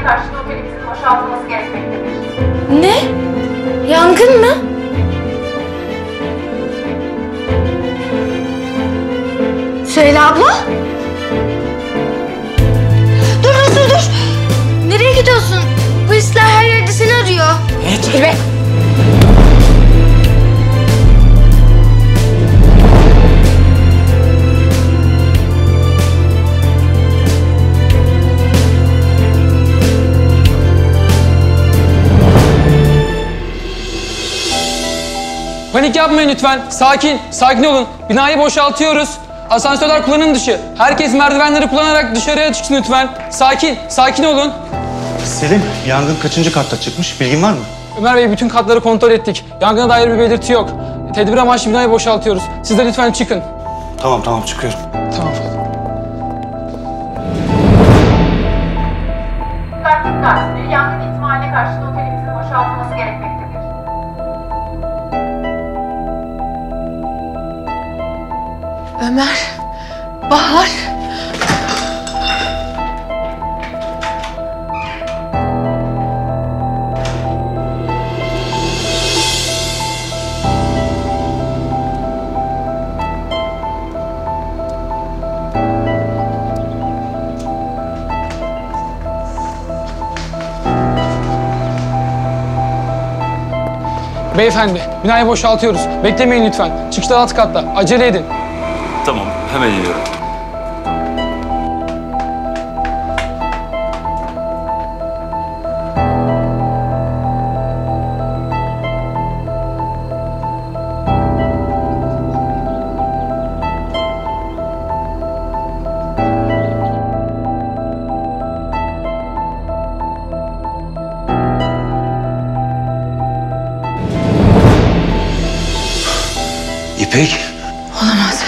karşılığı otelimizin boşaltılması gerekmektedir. Ne? Yangın mı? Söyle abla. Dur. Nereye gidiyorsun? Polisler her yerde seni arıyor. Çekil be. Panik yapmayın lütfen. Sakin olun. Binayı boşaltıyoruz. Asansörler kullanım dışı. Herkes merdivenleri kullanarak dışarıya çıksın lütfen. Sakin olun. Selim, yangın kaçıncı katta çıkmış? Bilgin var mı? Ömer Bey, bütün katları kontrol ettik. Yangına dair bir belirti yok. Tedbir amaçlı binayı boşaltıyoruz. Siz de lütfen çıkın. Tamam çıkıyorum. Tamam. Dikkat. Bir yangın ihtimaline karşılığı otelimizin boşaltılması gerekmektedir. Ömer, Bahar. Beyefendi, binayı boşaltıyoruz. Beklemeyin lütfen. Çıkışlar alt katta. Acele edin. Tamam, hemen iniyorum. İpek. Olamaz.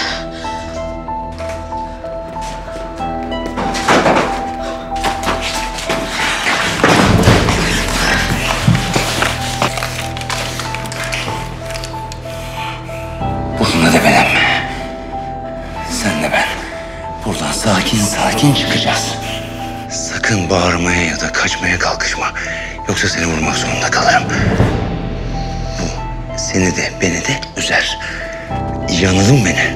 Bununla da benim. Sen de ben. Buradan sakin çıkacağız. Sakın bağırmaya ya da kaçmaya kalkışma. Yoksa seni vurmak zorunda kalırım. Bu seni de beni de üzer. Yanıldın beni.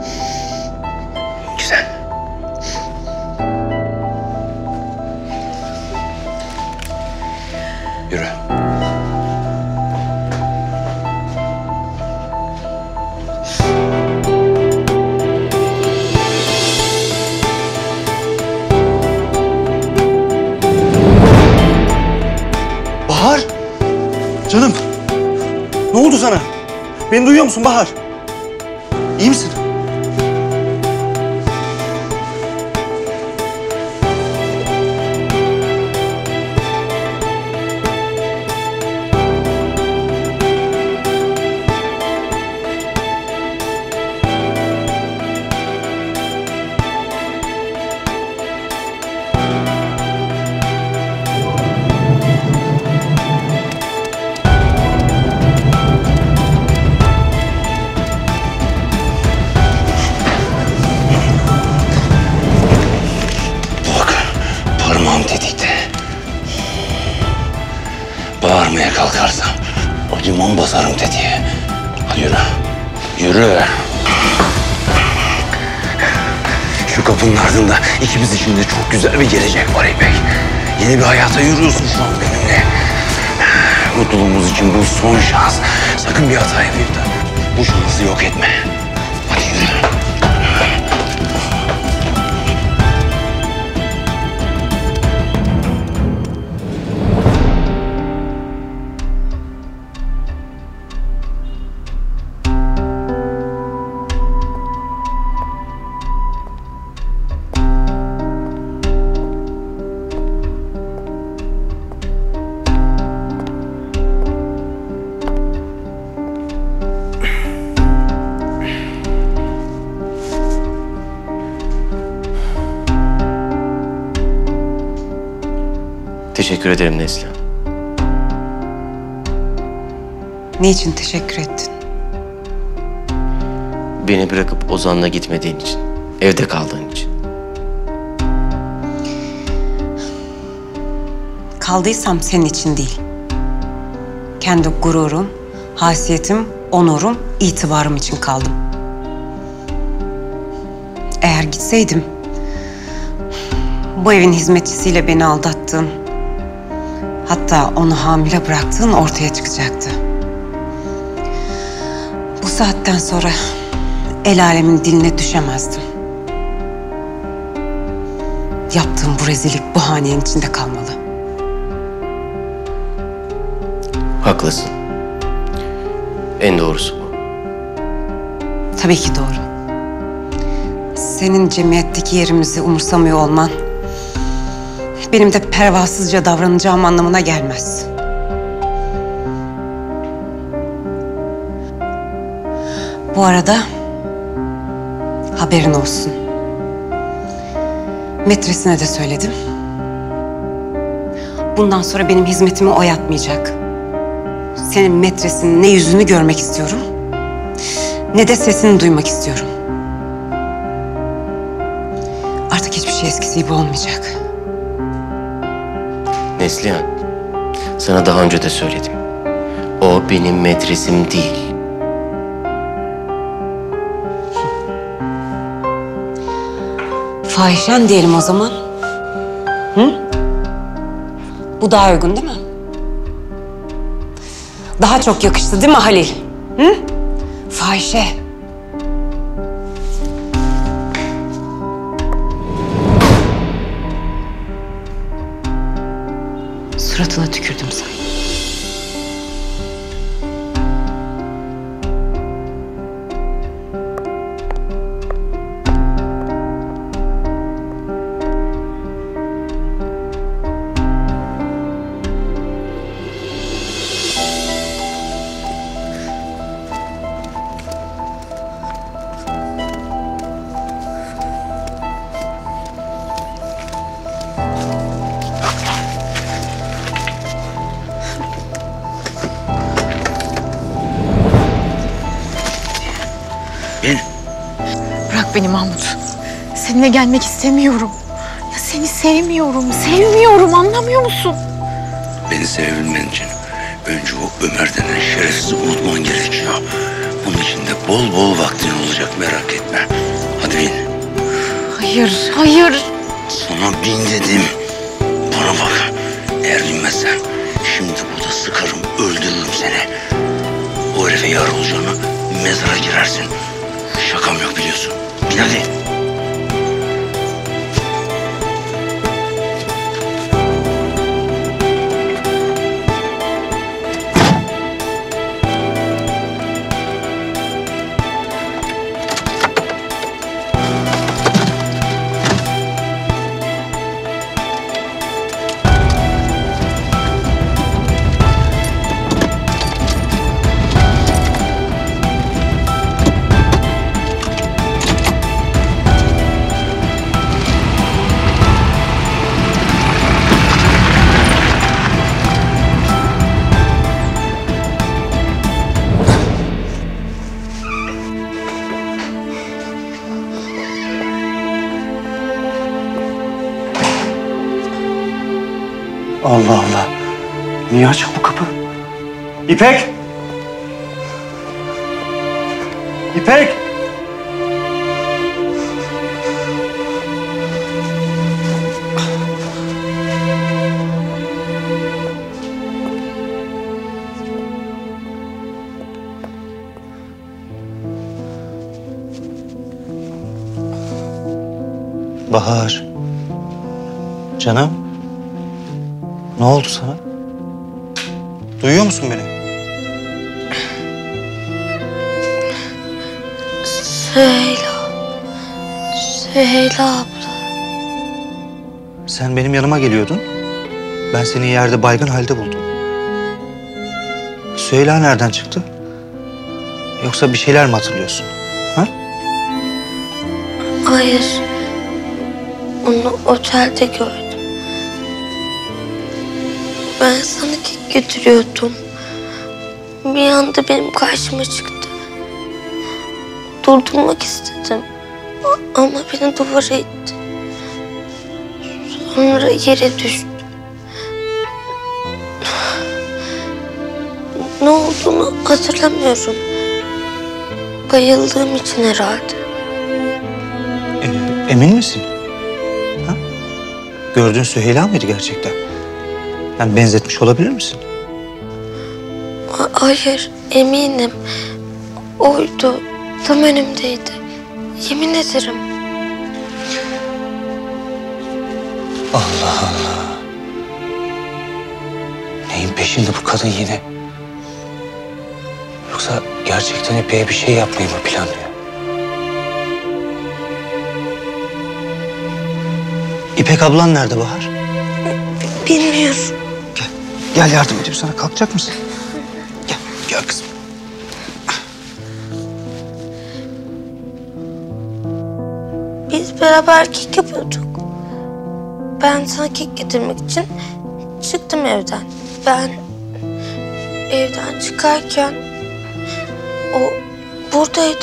Güzel. Yürü. Bahar! Canım! Ne oldu sana? Beni duyuyor musun Bahar? İyi misin? Bağırmaya kalkarsam acımam basarım tetiğe. Hadi yürü. Yürü. Şu kapının ardında ikimiz için de çok güzel bir gelecek var İpek. Yeni bir hayata yürüyorsun şu an benimle. Mutluluğumuz için bu son şans. Sakın bir hata yapıp da bu şansı yok etme. Hadi yürü. Teşekkür ederim Neslihan. Niçin teşekkür ettin? Beni bırakıp Ozan'la gitmediğin için, evde kaldığın için. kaldıysam senin için değil. Kendi gururum, hasiyetim, onurum, itibarım için kaldım. Eğer gitseydim, bu evin hizmetçisiyle beni aldattığın, hatta onu hamile bıraktığın ortaya çıkacaktı. Bu saatten sonra el alemin diline düşemezdim. Yaptığım bu rezillik bu hanenin içinde kalmalı. Haklısın. En doğrusu bu. Tabii ki doğru. Senin cemiyetteki yerimizi umursamıyor olman, benim de pervasızca davranacağım anlamına gelmez. Bu arada haberin olsun. Metresine de söyledim. Bundan sonra benim hizmetimi o yapmayacak. Senin metresinin ne yüzünü görmek istiyorum, ne de sesini duymak istiyorum. Artık hiçbir şey eskisi gibi olmayacak. Neslihan, sana daha önce de söyledim. O benim metresim değil. Fahişen diyelim o zaman. Hı? Bu daha uygun değil mi? Daha çok yakıştı değil mi Halil? Hı? Fahişe. Suratına tükürdüm sen. Bırak beni Mahmut. Seninle gelmek istemiyorum. Ya seni sevmiyorum, sevmiyorum, anlamıyor musun? Beni sevebilmen için önce o Ömer denen şerefsizi unutman gerekiyor. Bunun için de bol bol vaktin olacak, merak etme. Hadi bin. Hayır, hayır. Sana bin dedim. Bana bak. Eğer binmezsen şimdi burada sıkarım, öldürürüm seni. O herife yar olacağına mezara girersin. Şakam yok biliyorsun. Bin hadi. Allah Allah. Niye açık bu kapı? İpek! İpek! Bahar. Canım. Ne oldu sana? Duyuyor musun beni? Süheyla abla. Sen benim yanıma geliyordun. Ben seni yerde baygın halde buldum. Süheyla nereden çıktı? Yoksa bir şeyler mi hatırlıyorsun? Ha? Hayır. Onu otelde gördüm. Ben sana kek götürüyordum. Bir anda benim karşıma çıktı. Durdurmak istedim. Ama beni duvara itti. Sonra yere düştü. Ne olduğunu hatırlamıyorum. Bayıldığım için herhalde. Emin misin? Ha? Gördüğün Süheyla mıydı gerçekten? Yani benzetmiş olabilir misin? Hayır, eminim. Oydu. Tam önümdeydi. Yemin ederim. Allah Allah. Neyin peşinde bu kadın yine? Yoksa gerçekten İpek'e bir şey yapmayı mı planlıyor? İpek ablan nerede Bahar? Bilmiyorum. Gel yardım edeyim sana. Kalkacak mısın? Gel kızım. Biz beraber kek yapıyorduk. Ben sana kek getirmek için çıktım evden. Ben evden çıkarken o buradaydı.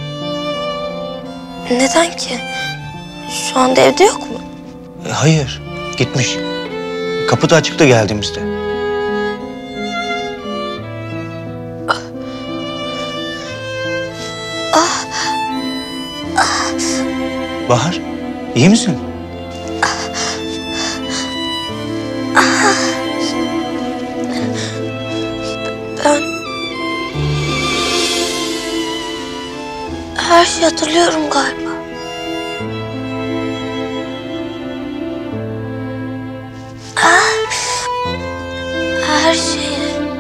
Neden ki? Şu anda evde yok mu? Hayır. Gitmiş. Kapı da açıktı geldiğimizde. Bahar, iyi misin? Ben her şeyi hatırlıyorum galiba. Her şeyi.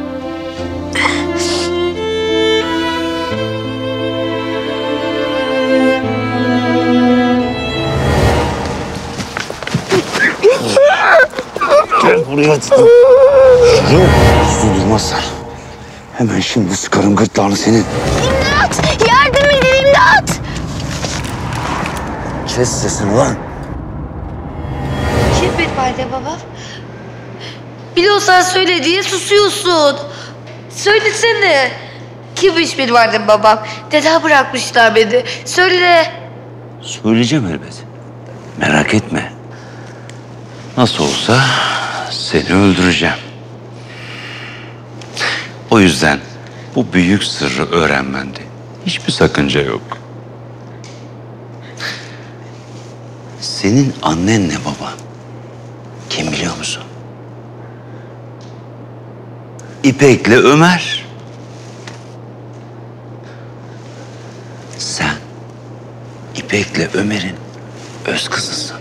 Gel buraya dedim. Duymazsan hemen şimdi sıkarım gırtlağını senin. İmdat! Yardım edin imdat! Kes sesini lan. Kim bir valide baba? Biliyorsan söyle diye susuyorsun. Söylesene. Kimmiş benim annem babam? Neden bırakmışlar beni? Söyle. Söyleyeceğim elbet. Merak etme. Nasıl olsa seni öldüreceğim. O yüzden bu büyük sırrı öğrenmende hiçbir sakınca yok. Senin annenle baban kim biliyor musun? İpek'le Ömer. Sen İpek'le Ömer'in öz kızısın.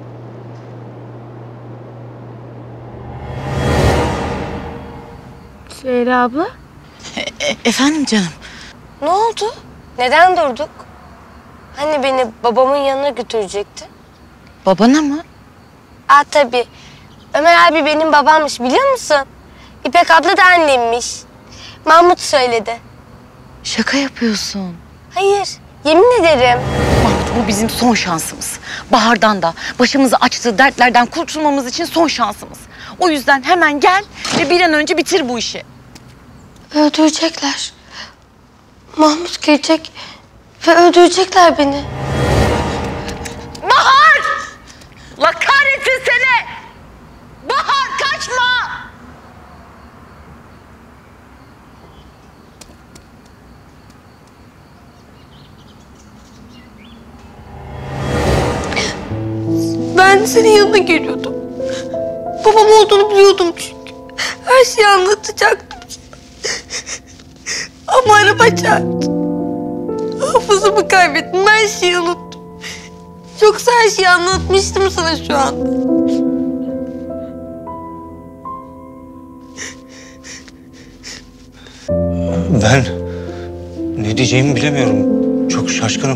Süheyla abla. Efendim canım. Ne oldu? Neden durduk? Hani beni babamın yanına götürecekti? Babana mı? Tabii. Ömer abi benim babammış biliyor musun? İpek abla da annemmiş. Mahmut söyledi. Şaka yapıyorsun. Hayır, yemin ederim. Mahmut bu bizim son şansımız. Bahar'dan da başımızı açtığı dertlerden kurtulmamız için son şansımız. O yüzden hemen gel ve bir an önce bitir bu işi. Öldürecekler. Mahmut gelecek ve öldürecekler beni. Bahar! La kahretsin seni! Bahar kaçma! Ben senin yanına geliyordum. Babam olduğunu biliyordum çünkü. Her şeyi anlatacaktım. Ama araba çarptı. Hafızamı kaybettim. Her şeyi unuttum. Yoksa her şeyi anlatmıştım sana şu an. Ben ne diyeceğimi bilemiyorum. Çok şaşkınım.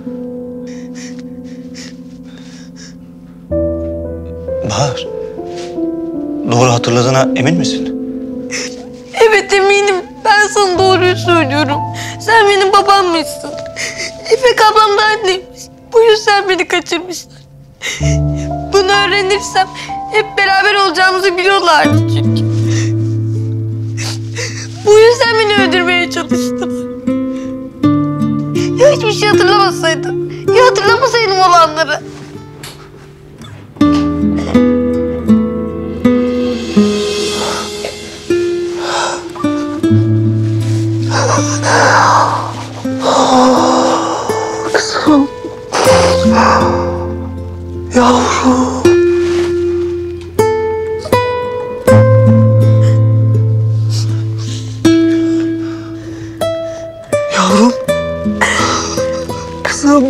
Bahar, doğru hatırladığına emin misin? Evet eminim. Ben sana doğruyu söylüyorum. Sen benim babammışsın. İpek ablam da annemmiş. Bu yüzden beni kaçırmışlar. Bunu öğrenirsem hep beraber olacağımızı biliyorlardı çünkü. Bu yüzden beni öldürmeye çalıştılar. Ya hiçbir şey hatırlamasaydım? Ya hatırlamasaydım olanları? Kızım. Yavrum. Yavrum. Kızım.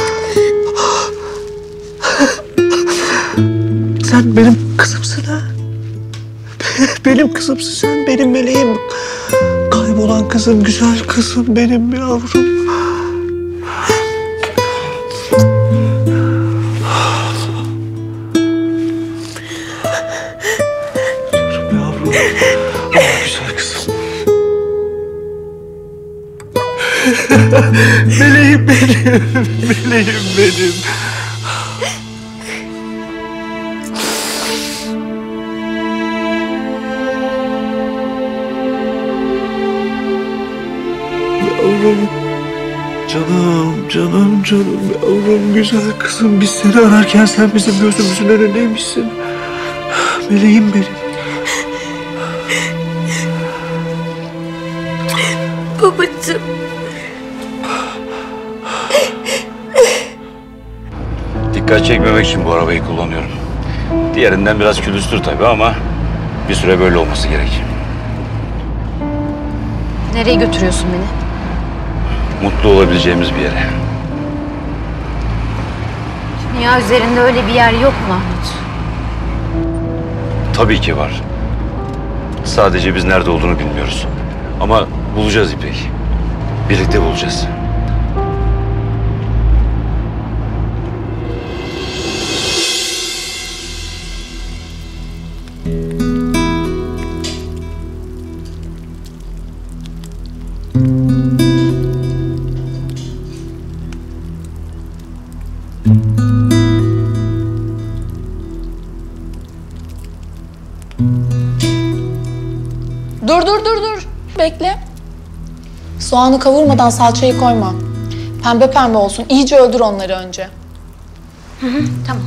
Sen benim kızımsın ha. Benim kızımsın sen, benim meleğim. Kaybolan kızım, güzel kızım benim yavrum. Yavrum. Güzel kızım. Meleğim benim, meleğim benim. Yavrum, canım yavrum, güzel kızım. Biz seni ararken sen bizim gözümüzün önündeymişsin. Meleğim benim. Babacığım. Dikkat çekmemek için bu arabayı kullanıyorum. Diğerinden biraz külüstür tabii ama bir süre böyle olması gerek. Nereye götürüyorsun beni? Mutlu olabileceğimiz bir yere. Dünya üzerinde öyle bir yer yok Mahmut. Tabii ki var. Sadece biz nerede olduğunu bilmiyoruz. Ama bulacağız İpek. Birlikte bulacağız. Dur. Bekle. Soğanı kavurmadan salçayı koyma. Pembe pembe olsun. İyice öldür onları önce. Tamam.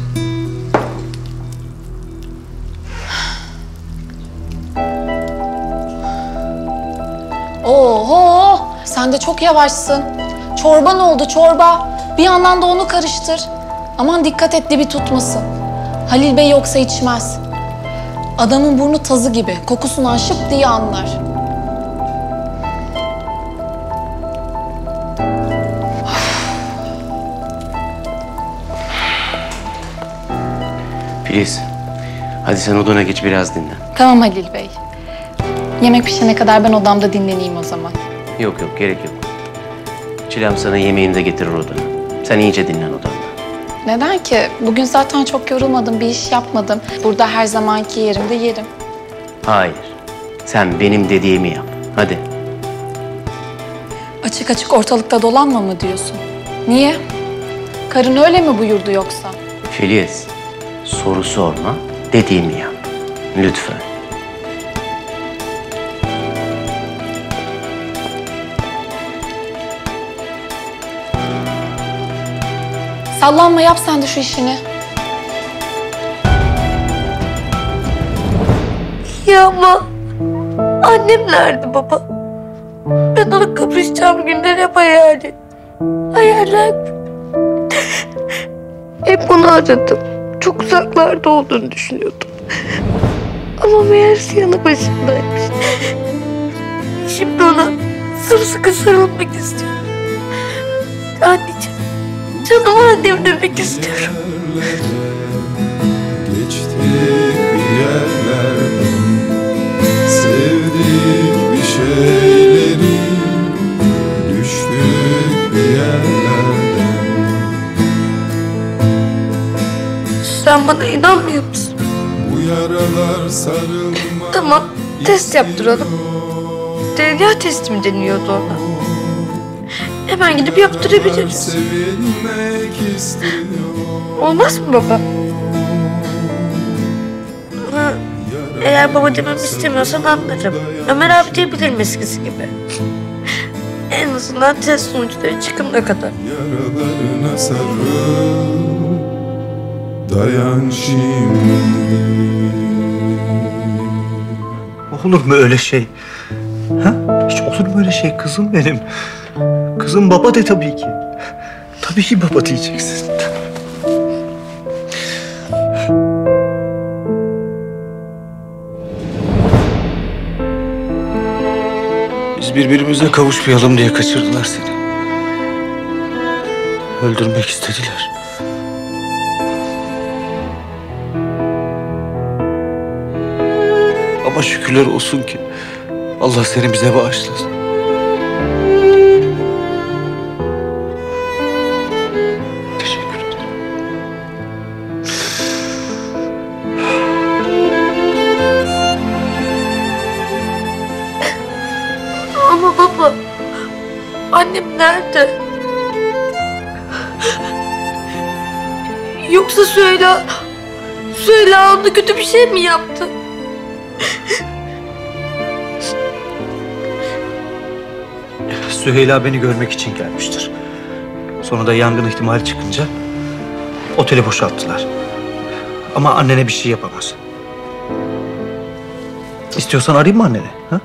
Oho! Sen de çok yavaşsın. Çorban oldu, çorba. Bir yandan da onu karıştır. Aman dikkat et, dibi tutmasın. Halil Bey yoksa içmez. Adamın burnu tazı gibi. Kokusundan şıp diye anlar. Filiz, hadi sen odana geç biraz dinlen. Tamam Halil Bey. Yemek pişene kadar ben odamda dinleneyim o zaman. Yok gerek yok. Çilem sana yemeğini de getirir odana. Sen iyice dinlen odanda. Neden ki? Bugün zaten çok yorulmadım, bir iş yapmadım. Burada her zamanki yerimde yerim. Hayır, sen benim dediğimi yap. Hadi. Açık açık ortalıkta dolanma mı diyorsun? Niye? Karın öyle mi buyurdu yoksa? Filiz, soru sorma, dediğimi yap. Lütfen. Sallanma, yap sen de şu işini. Ya ama annem nerede baba? Ben ona kavuşacağım günleri hep hayaller. Hep onu aradım. Çok uzaklarda olduğunu düşünüyordum. Ama meğerse yanı başındaymış. Şimdi ona sımsıkı sarılmak istiyorum. Anneciğim, canım annem demek istiyorum. Geçtik bir yerlerden, sevdik bir şeyleri, düştük bir yerlerden. Sen bana inanmıyor musun? Bu yaralar sarılma. Tamam, test yaptıralım. DNA testi mi deniyordu ona? Hemen gidip yaptırabiliriz. Sevilmek istiyor. Olmaz mı baba? Ama eğer baba dememi istemiyorsan anlarım. Ömer abi diyebilirim eskisi gibi. En azından test sonuçları çıkımına kadar. Yaralarına sarıl, dayan şimdi. Olur mu öyle şey? Ha? Hiç olur mu öyle şey kızım benim? Kızım baba de tabii ki. Tabii ki baba diyeceksin. Biz birbirimize kavuşmayalım diye kaçırdılar seni. Öldürmek istediler. Ama şükürler olsun ki Allah seni bize bağışlasın. Teşekkür ederim. Ama baba, annem nerede? Yoksa Süheyla ona kötü bir şey mi yaptı? Süheyla beni görmek için gelmiştir. Sonra da yangın ihtimali çıkınca oteli boşalttılar. Ama annene bir şey yapamaz. İstiyorsan arayayım mı anneni? Ha?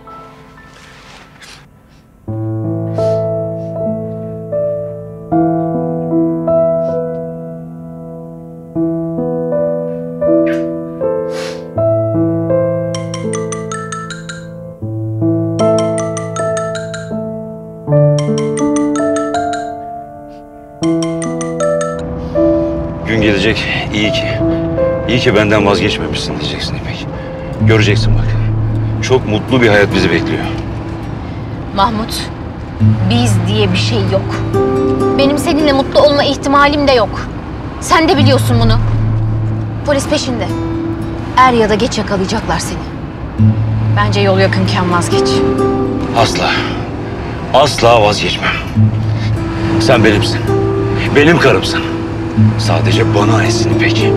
Gün gelecek, iyi ki. İyi ki benden vazgeçmemişsin diyeceksin İpek. Göreceksin bak. Çok mutlu bir hayat bizi bekliyor. Mahmut, biz diye bir şey yok. Benim seninle mutlu olma ihtimalim de yok. Sen de biliyorsun bunu. Polis peşinde. Er ya da geç yakalayacaklar seni. Bence yol yakınken vazgeç. Asla. Asla vazgeçmem. Sen benimsin. Benim karımsın. Sadece bana aitsin İpek.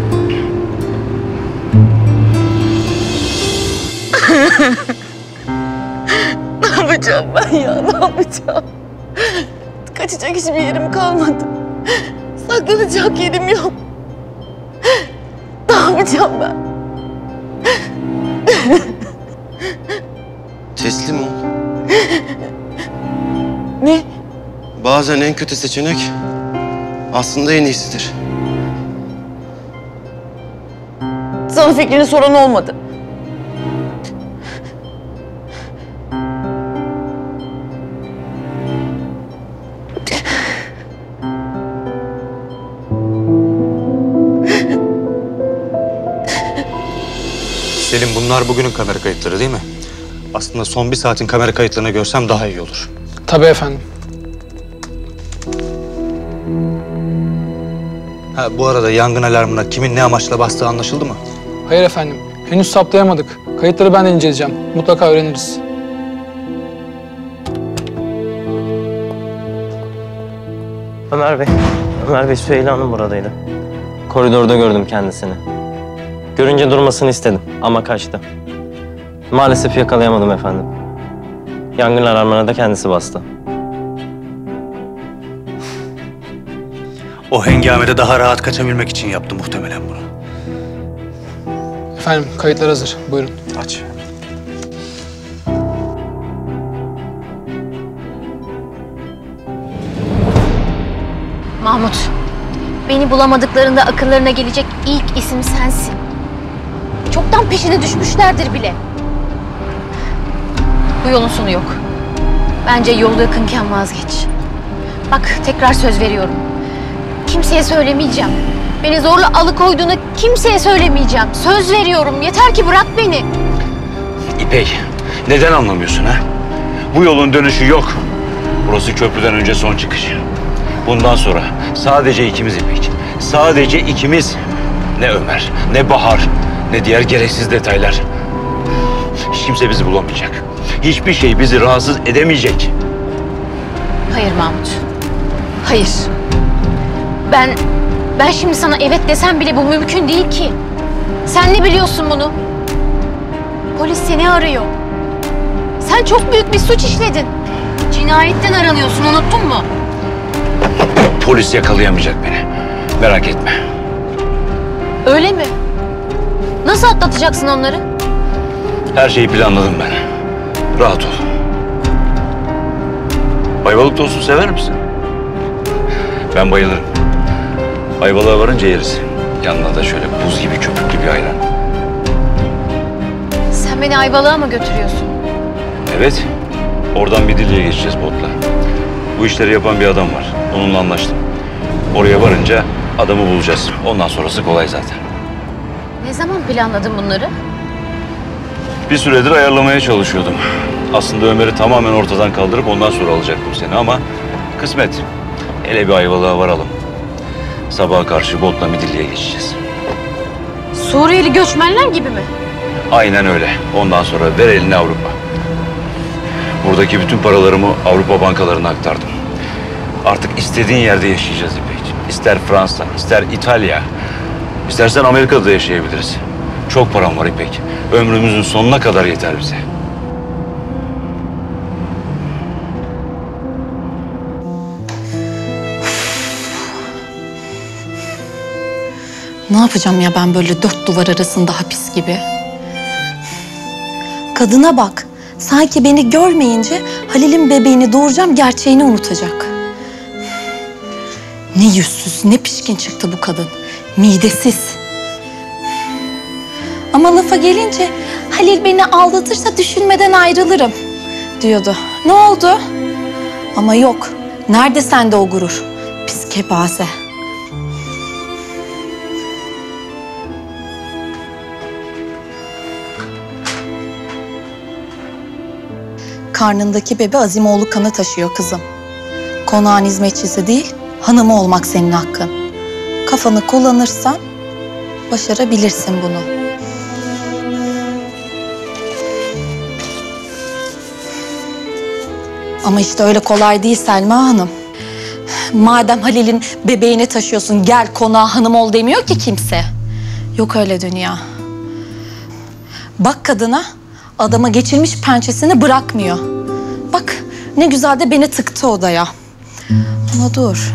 Ne yapacağım ben ya? Ne yapacağım? Kaçacak hiçbir yerim kalmadı. Saklanacak yerim yok. Ne yapacağım ben? Teslim ol. Ne? Bazen en kötü seçenek aslında en iyisidir. Sana fikrini soran olmadı. Selim, bunlar bugünün kamera kayıtları değil mi? Aslında son bir saatin kamera kayıtlarını görsem daha iyi olur. Tabii efendim. Ha, bu arada yangın alarmına kimin ne amaçla bastığı anlaşıldı mı? Hayır efendim. Henüz saptayamadık. Kayıtları ben de inceleyeceğim. Mutlaka öğreniriz. Ömer Bey Süheyla Hanım buradaydı. Koridorda gördüm kendisini. Görünce durmasını istedim ama kaçtı. Maalesef yakalayamadım efendim. Yangın alarmına da kendisi bastı. O hengamede daha rahat kaçabilmek için yaptı muhtemelen bunu. Efendim kayıtlar hazır. Buyurun. Aç. Mahmut, beni bulamadıklarında akıllarına gelecek ilk isim sensin. Çoktan peşine düşmüşlerdir bile. Bu yolun sonu yok. Bence yol yakınken vazgeç. Bak tekrar söz veriyorum. Kimseye söylemeyeceğim. Beni zorla alıkoyduğunu kimseye söylemeyeceğim. Söz veriyorum. Yeter ki bırak beni. İpek, neden anlamıyorsun ha? Bu yolun dönüşü yok. Burası köprüden önce son çıkış. Bundan sonra sadece ikimiz İpek. Sadece ikimiz. Ne Ömer, ne Bahar, ne diğer gereksiz detaylar. Hiç kimse bizi bulamayacak. Hiçbir şey bizi rahatsız edemeyecek. Hayır Mahmut. Hayır. Ben şimdi sana evet desem bile bu mümkün değil ki. Sen ne biliyorsun bunu? Polis seni arıyor. Sen çok büyük bir suç işledin. Cinayetten aranıyorsun, unuttun mu? Polis yakalayamayacak beni. Merak etme. Öyle mi? Nasıl atlatacaksın onları? Her şeyi planladım ben. Rahat ol. Ayvalık tostu sever misin? Ben bayılırım. Ayvalık'a varınca yeriz. Yanına da şöyle buz gibi köpüklü bir ayran. Sen beni Ayvalık'a mı götürüyorsun? Evet. Oradan Midilli'ye geçeceğiz botla. Bu işleri yapan bir adam var. Onunla anlaştım. Oraya varınca adamı bulacağız. Ondan sonrası kolay zaten. Ne zaman planladın bunları? Bir süredir ayarlamaya çalışıyordum. Aslında Ömer'i tamamen ortadan kaldırıp ondan sonra alacaktım seni ama kısmet. Hele bir Ayvalık'a varalım. Sabaha karşı botla Midilli'ye geçeceğiz. Suriyeli göçmenler gibi mi? Aynen öyle. Ondan sonra ver elini Avrupa. Buradaki bütün paralarımı Avrupa bankalarına aktardım. Artık istediğin yerde yaşayacağız İpekciğim. İster Fransa, ister İtalya, istersen Amerika'da da yaşayabiliriz. Çok param var İpek. Ömrümüzün sonuna kadar yeter bize. Ne yapacağım ya ben böyle 4 duvar arasında hapis gibi? Kadına bak. Sanki beni görmeyince Halil'in bebeğini doğuracağım gerçeğini unutacak. Ne yüzsüz, ne pişkin çıktı bu kadın. Midesiz. Ama lafa gelince Halil beni aldatırsa düşünmeden ayrılırım diyordu. Ne oldu? Ama yok. Nerede sende o gurur? Pis kepaze. Karnındaki bebe Azimoğlu kanı taşıyor kızım. Konağın hizmetçisi değil, hanımı olmak senin hakkın. Kafanı kullanırsan başarabilirsin bunu. Ama işte öyle kolay değil Selma Hanım. Madem Halil'in bebeğini taşıyorsun, gel konağa hanım ol demiyor ki kimse. Yok öyle dünya. Bak kadına, adama geçirmiş pençesini bırakmıyor. Bak ne güzel de beni tıktı odaya. Ama dur.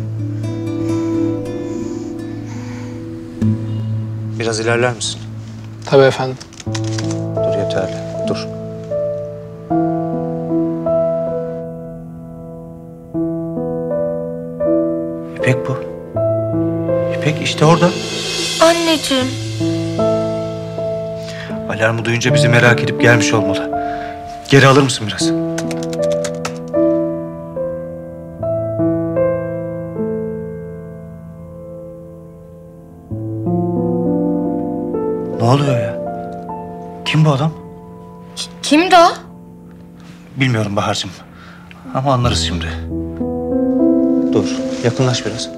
Biraz ilerler misin? Tabii efendim. Dur yeterli. Dur. İpek bu. İpek işte orada. Anneciğim. Alarmı duyunca bizi merak edip gelmiş olmalı. Geri alır mısın biraz? Ne oluyor ya? Kim bu adam? Kimdi o? Bilmiyorum Bahar'cığım. Ama anlarız şimdi. Dur, yakınlaş biraz.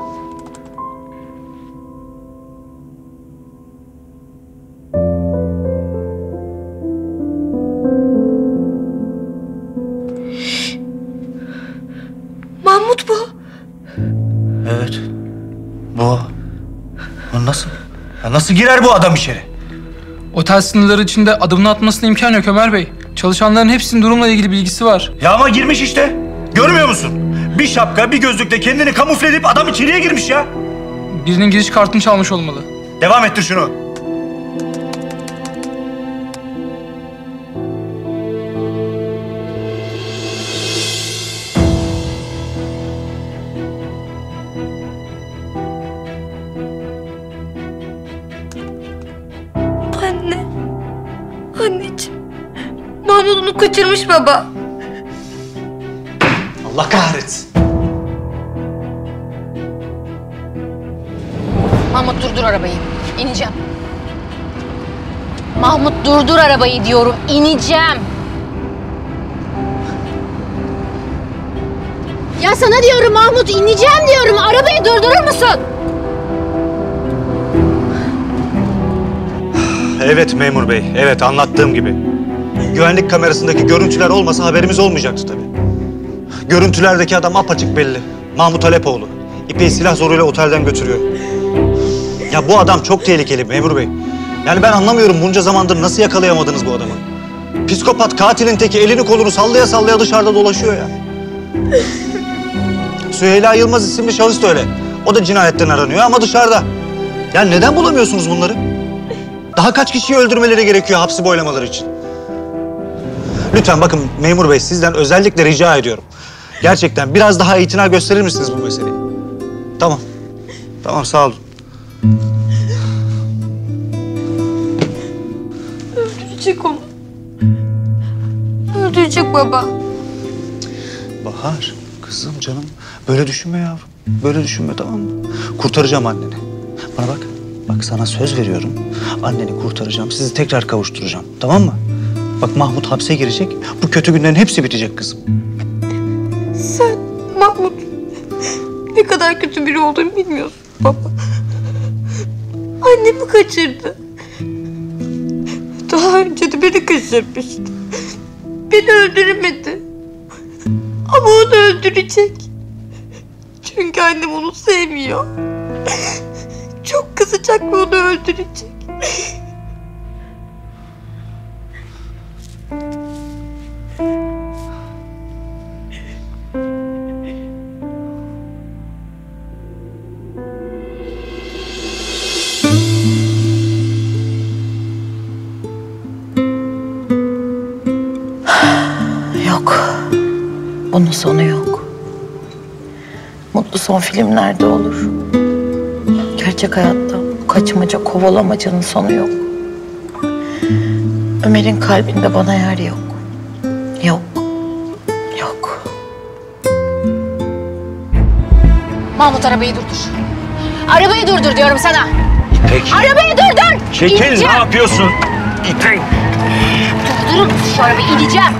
Mahmut bu. Evet. Bu. Bu nasıl? Ya nasıl girer bu adam içeri? Otel sınırları içinde adımını atmasına imkan yok Ömer Bey. Çalışanların hepsinin durumla ilgili bilgisi var. Ya ama girmiş işte. Görmüyor musun? Bir şapka, bir gözlükle kendini kamufle edip adam içeriye girmiş ya. Birinin giriş kartını çalmış olmalı. Devam ettir şunu. Anne. Anneciğim. Mahmut onu kaçırmış baba. Allah kahretsin. Mahmut durdur arabayı. İneceğim. Mahmut durdur arabayı diyorum. İneceğim. Ya sana diyorum Mahmut, ineceğim diyorum. Arabayı durdurur musun? Evet memur bey, evet anlattığım gibi. Güvenlik kamerasındaki görüntüler olmasa haberimiz olmayacaktı tabii. Görüntülerdeki adam apaçık belli. Mahmut Alepoğlu. İpek'i silah zoruyla otelden götürüyor. Ya bu adam çok tehlikeli memur bey. Yani ben anlamıyorum bunca zamandır nasıl yakalayamadınız bu adamı. Psikopat katilin teki elini kolunu sallaya sallaya dışarıda dolaşıyor ya. Süheyla Yılmaz isimli şahıs da öyle. O da cinayetten aranıyor ama dışarıda. Ya neden bulamıyorsunuz bunları? Daha kaç kişiyi öldürmeleri gerekiyor hapsi boylamaları için? Lütfen bakın memur bey sizden özellikle rica ediyorum. Gerçekten biraz daha itina gösterir misiniz bu meseleye? Tamam. Tamam, sağ olun. Öldürecek onu. Öldürecek baba. Bahar, kızım, canım. Böyle düşünme yavrum. Böyle düşünme, tamam mı? Kurtaracağım anneni. Bana bak. Bak, sana söz veriyorum. Anneni kurtaracağım. Sizi tekrar kavuşturacağım. Tamam mı? Bak, Mahmut hapse girecek. Bu kötü günlerin hepsi bitecek kızım. Sen Mahmut ne kadar kötü biri olduğunu bilmiyorsun baba. Annemi kaçırdı. Daha önce de beni kaçırmıştı. Beni öldüremedi. Ama onu öldürecek. Çünkü annem onu sevmiyor. Çok kızacak ve onu öldürecek. Yok. Bunun sonu yok. Mutlu son filmlerde olur. Gerçek hayatta bu kaçmaca, kovalamacanın sonu yok. Ömer'in kalbinde bana yer yok. Yok. Yok. Mahmut arabayı durdur. Arabayı durdur diyorum sana. İpek. Arabayı durdur. Çekil, İneceğim. ne yapıyorsun? İpek. Durdurur musun şu arabayı? İneceğim.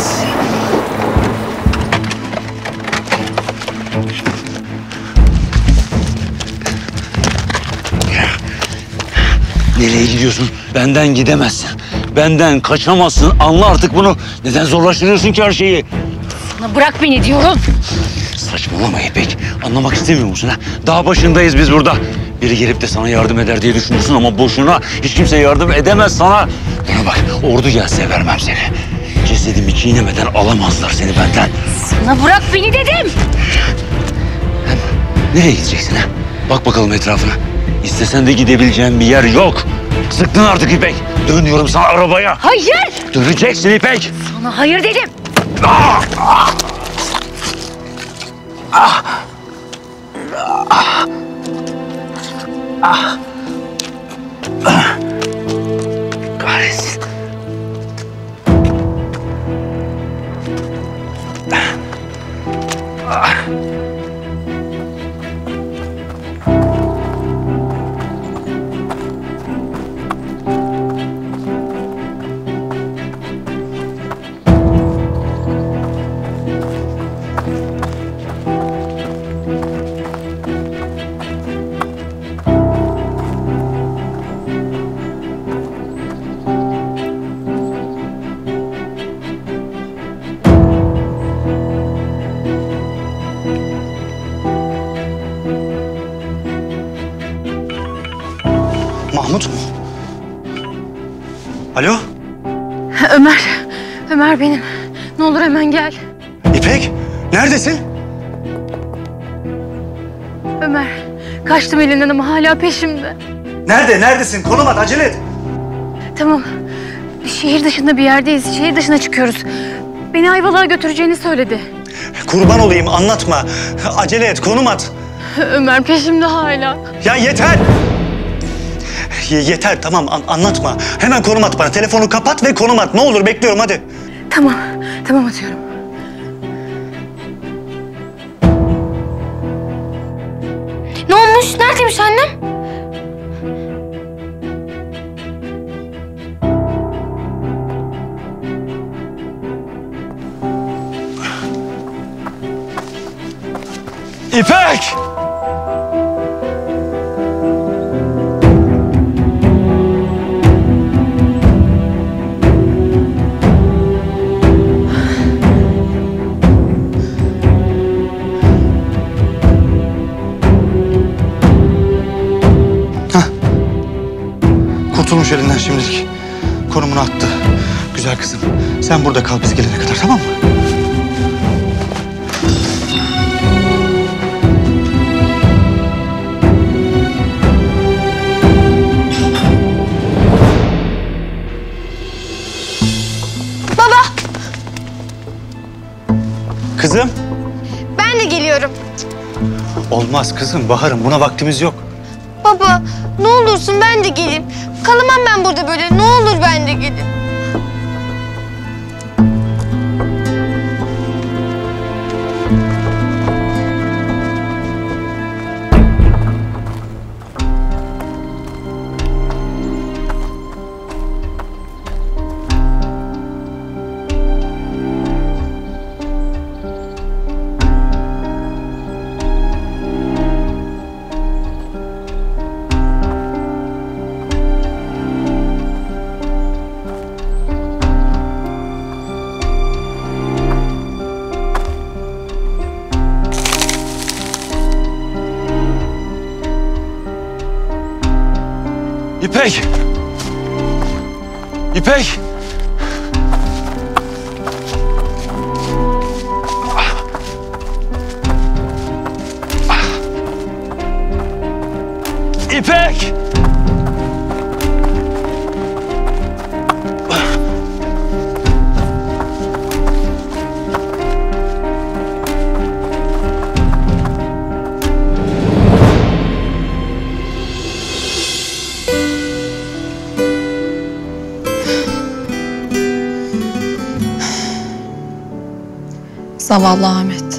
Nereye gidiyorsun? Benden gidemezsin. Benden kaçamazsın. Anla artık bunu. Neden zorlaştırıyorsun ki her şeyi? Sana bırak beni diyorum. Saçmalama İpek. Anlamak istemiyor musun ha? Daha başındayız biz burada. Biri gelip de sana yardım eder diye düşünürsün ama boşuna. Hiç kimse yardım edemez sana. Bana bak, ordu gelse vermem seni. Cesedimi çiğnemeden alamazlar seni benden. Sana bırak beni dedim. Nereye gideceksin ha? Bak bakalım etrafına. İstesen de gidebileceğin bir yer yok. Sıktın artık İpek. Dönüyorum sana arabaya. Hayır. Döneceksin İpek. Sana hayır dedim. Ah! Ah! Ah! Ah! Ah! Ah! Kahretsin. Ah! Mahmut mu? Alo? Ömer. Ömer benim. Ne olur hemen gel. İpek, neredesin? Ömer. Kaçtım elinden ama hala peşimde. Nerede, neredesin? Konum at, acele et. Tamam. Şehir dışında bir yerdeyiz. Şehir dışına çıkıyoruz. Beni Ayvalık'a götüreceğini söyledi. Kurban olayım, anlatma. Acele et, konum at. Ömer peşimde hala. Ya yeter! Yeter, tamam, anlatma. Hemen konum at bana. Telefonu kapat ve konum at. Ne olur, bekliyorum, hadi. Tamam. Tamam atıyorum. Ne olmuş? Neredeymiş annem? İpek! Kurtulmuş elinden şimdilik. Konumunu attı. Güzel kızım. Sen burada kal biz gelene kadar, tamam mı? Baba! Kızım, ben de geliyorum. Olmaz kızım Bahar'ım, buna vaktimiz yok. Baba ne olursun ben de geleyim. Kalamam ben burada böyle. Ne olur ben de geleyim. İpek! İpek! İpek! Zavallı Ahmet.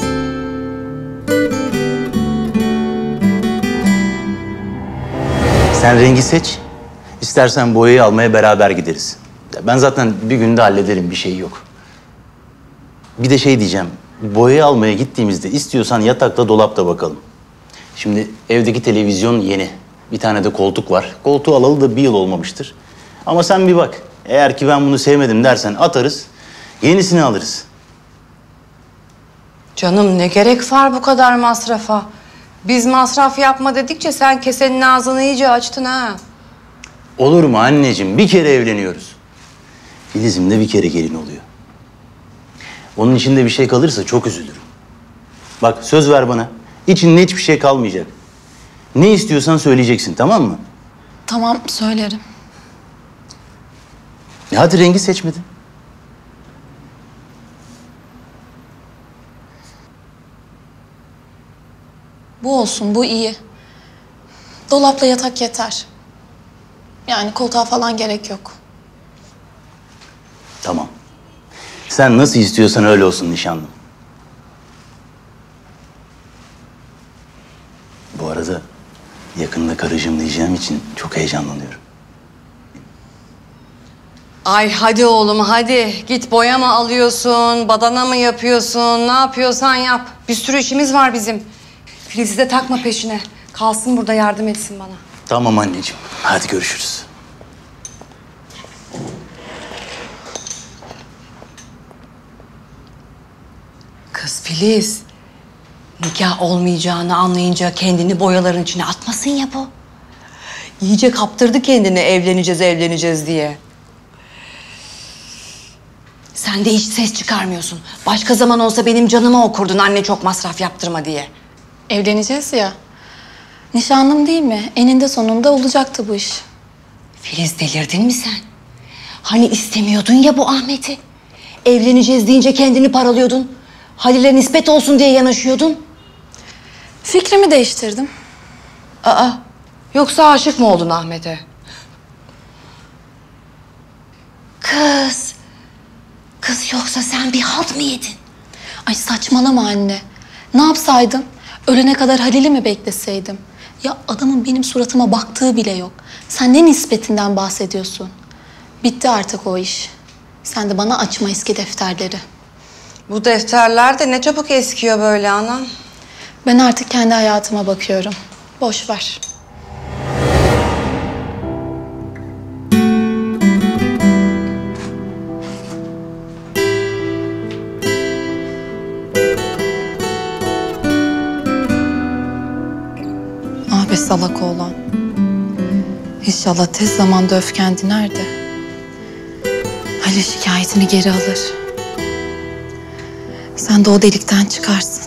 Sen rengi seç. İstersen boyayı almaya beraber gideriz. Ben zaten bir günde hallederim, bir şey yok. Bir de şey diyeceğim. Boyayı almaya gittiğimizde istiyorsan yatakta, dolapta bakalım. Şimdi evdeki televizyon yeni. Bir tane de koltuk var. Koltuğu alalı da 1 yıl olmamıştır. Ama sen bir bak. Eğer ki ben bunu sevmedim dersen atarız. Yenisini alırız. Canım ne gerek var bu kadar masrafa? Biz masraf yapma dedikçe sen kesenin ağzını iyice açtın ha. Olur mu anneciğim? Bir kere evleniyoruz. Filiz'im de bir kere gelin oluyor. Onun içinde bir şey kalırsa çok üzülürüm. Bak söz ver bana. İçinde hiçbir şey kalmayacak. Ne istiyorsan söyleyeceksin, tamam mı? Tamam, söylerim. Hadi rengi seçmedin. Bu olsun, bu iyi. Dolapla yatak yeter. Yani koltuğa falan gerek yok. Tamam. Sen nasıl istiyorsan öyle olsun nişanlım. Bu arada yakında karıcığım diyeceğim için çok heyecanlanıyorum. Ay hadi oğlum hadi. Git boya mı alıyorsun, badana mı yapıyorsun, ne yapıyorsan yap. Bir sürü işimiz var bizim. Filiz'i de takma peşine. Kalsın burada yardım etsin bana. Tamam anneciğim. Hadi görüşürüz. Kız Filiz, nikah olmayacağını anlayınca kendini boyaların içine atmasın ya bu. İyice kaptırdı kendini evleneceğiz diye. Sen de hiç ses çıkarmıyorsun. Başka zaman olsa benim canıma okurdun anne çok masraf yaptırma diye. Evleneceğiz ya. Nişanlım değil mi? Eninde sonunda olacaktı bu iş. Filiz delirdin mi sen? Hani istemiyordun ya bu Ahmet'i? Evleneceğiz deyince kendini paralıyordun. Halil'e nispet olsun diye yanaşıyordun. Fikrimi değiştirdim. Aa, yoksa aşık mı oldun Ahmet'e? Kız yoksa sen bir halt mı yedin? Ay saçmalama anne. Ne yapsaydım? Ölene kadar Halil'i mi bekleseydim? Ya adamın benim suratıma baktığı bile yok. Sen ne nispetinden bahsediyorsun? Bitti artık o iş. Sen de bana açma eski defterleri. Bu defterler de ne çabuk eskiyor böyle anam. Ben artık kendi hayatıma bakıyorum. Boş ver. Ah be salak oğlan. İnşallah tez zamanda öfken diner de Halil şikayetini geri alır. Sen de o delikten çıkarsın.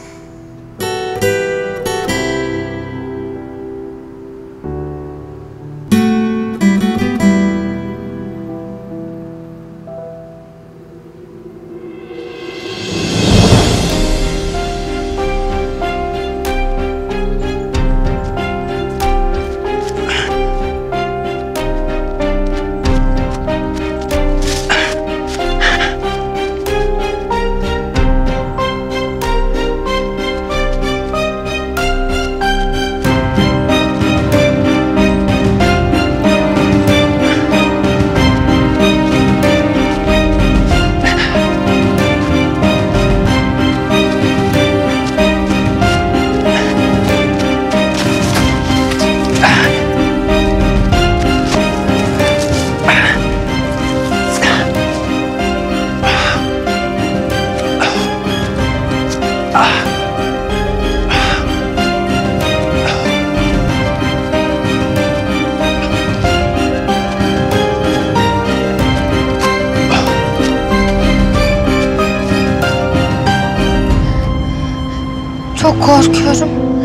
Çok korkuyorum.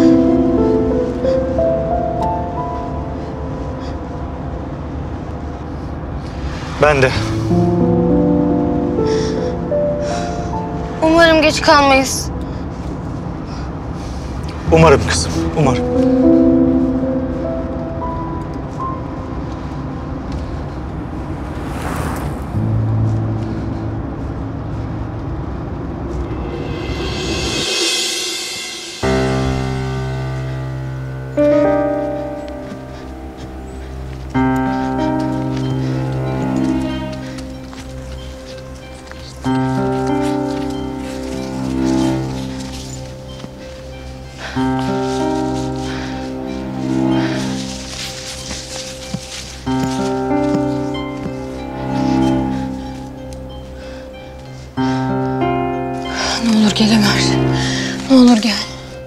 Ben de. Umarım geç kalmayız. Umarım kızım, umarım. Ne olur gel Ömer. Ne olur gel.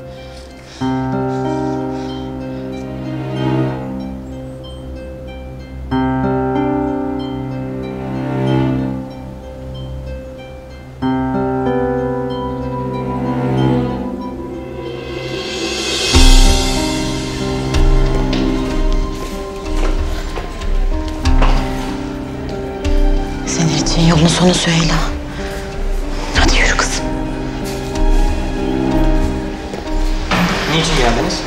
Senin için yolun sonu Süheyla. Hadi yürü kızım. Niçin geldiniz?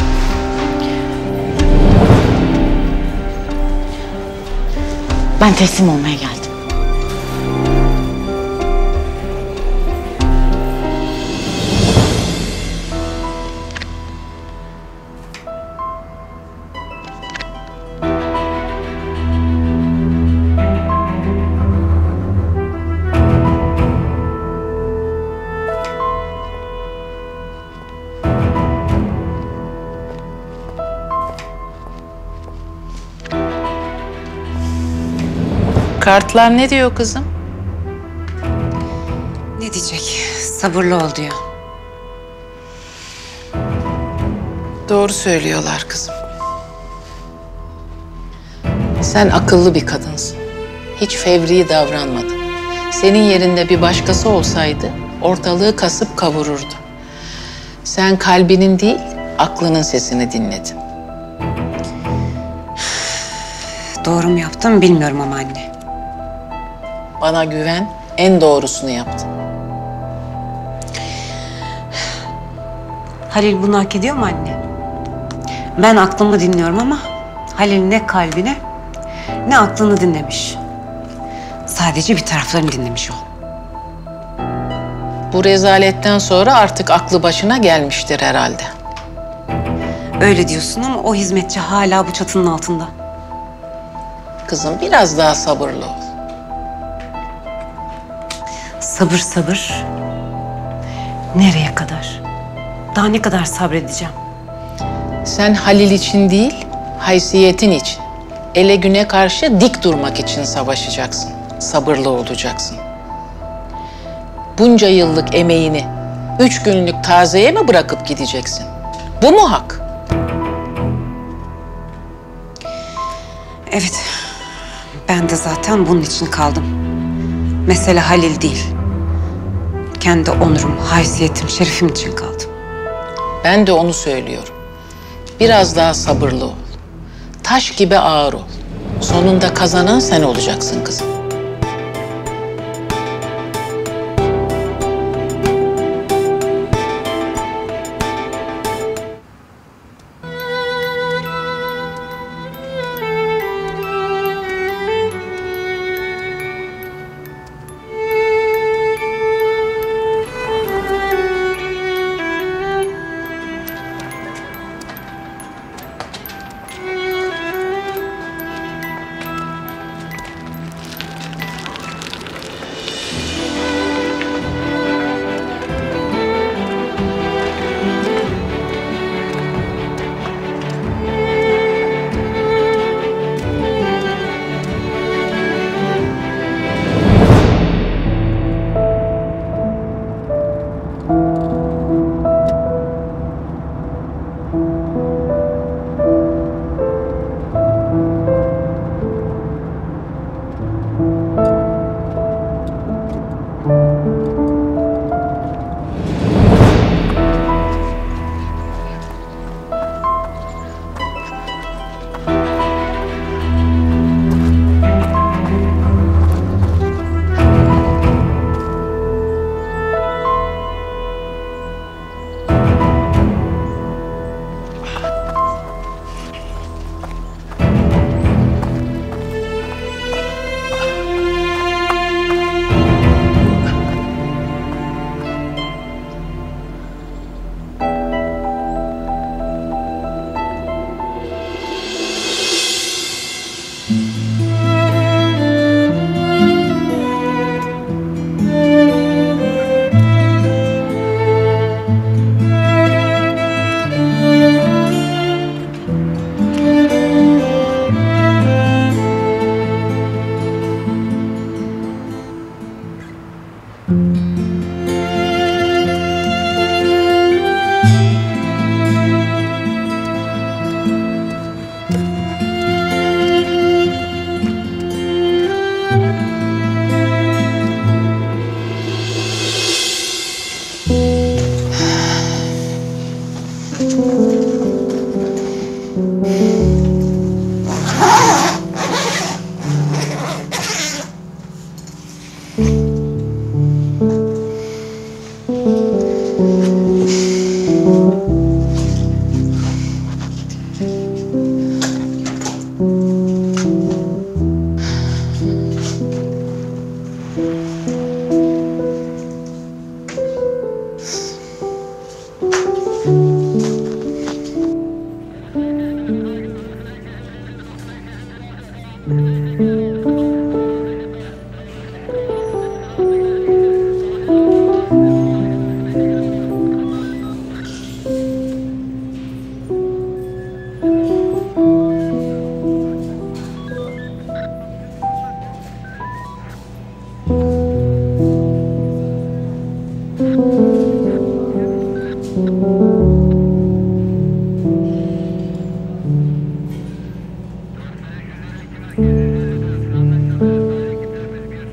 Ben teslim olmaya geldim. Kartlar ne diyor kızım? Ne diyecek? Sabırlı ol diyor. Doğru söylüyorlar kızım. Sen akıllı bir kadınsın. Hiç fevri davranmadın. Senin yerinde bir başkası olsaydı ortalığı kasıp kavururdu. Sen kalbinin değil, aklının sesini dinledin. Doğru mu yaptım bilmiyorum ama anne. Bana güven, en doğrusunu yaptın. Halil bunu hak ediyor mu anne? Ben aklımı dinliyorum ama Halil ne kalbini ne aklını dinlemiş. Sadece bir taraflarını dinlemiş o. Bu rezaletten sonra artık aklı başına gelmiştir herhalde. Öyle diyorsun ama o hizmetçi hala bu çatının altında. Kızım biraz daha sabırlı ol. Sabır sabır. Nereye kadar? Daha ne kadar sabredeceğim? Sen Halil için değil, haysiyetin için, ele güne karşı dik durmak için savaşacaksın. Sabırlı olacaksın. Bunca yıllık emeğini 3 günlük tazeye mi bırakıp gideceksin? Bu mu hak? Evet. Ben de zaten bunun için kaldım. Mesele Halil değil. Kendi onurum, haysiyetim, şerefim için kaldım. Ben de onu söylüyorum. Biraz daha sabırlı ol. Taş gibi ağır ol. Sonunda kazanan sen olacaksın kızım.